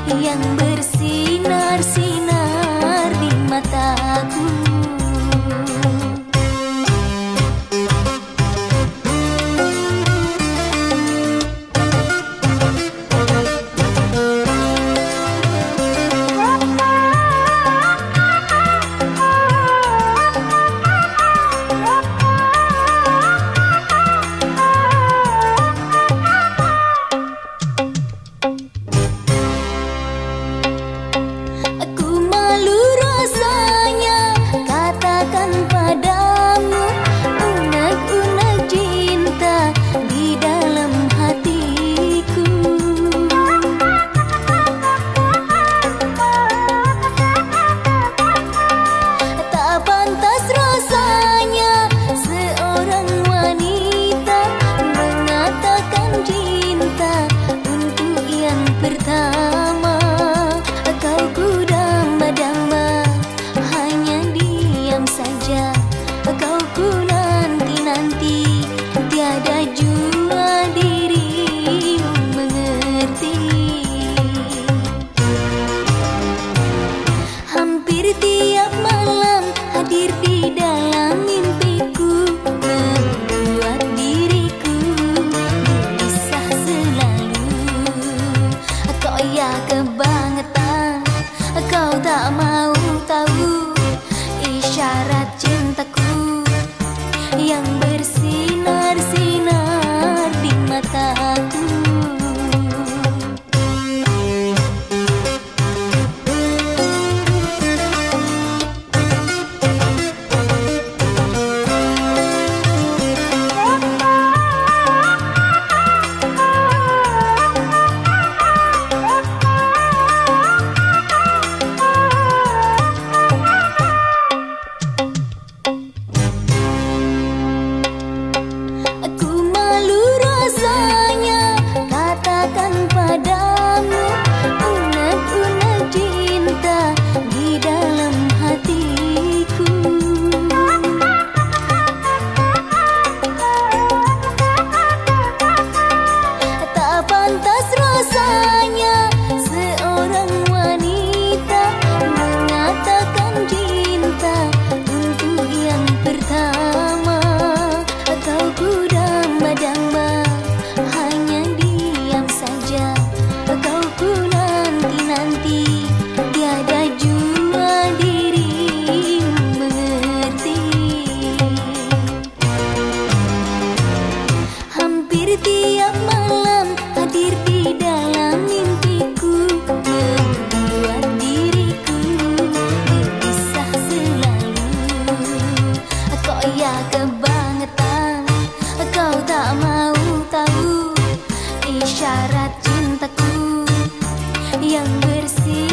yang bersinar-sinar di mataku. Pertama kau ku damba-damba, hanya diam saja kau ku nanti-nanti, tiada jua dirimu mengerti. Hampir tiap malam hadir di dalam mimpiku, membuat diriku gelisah selalu. Ya kebangetan, kau tak mau tahu isyarat cintaku yang bersinar-sinar di mataku. Tiap malam hadir di dalam mimpiku, membuat diriku gelisah selalu. Kok ya kebangetan, kau tak mau tahu isyarat cintaku yang bersih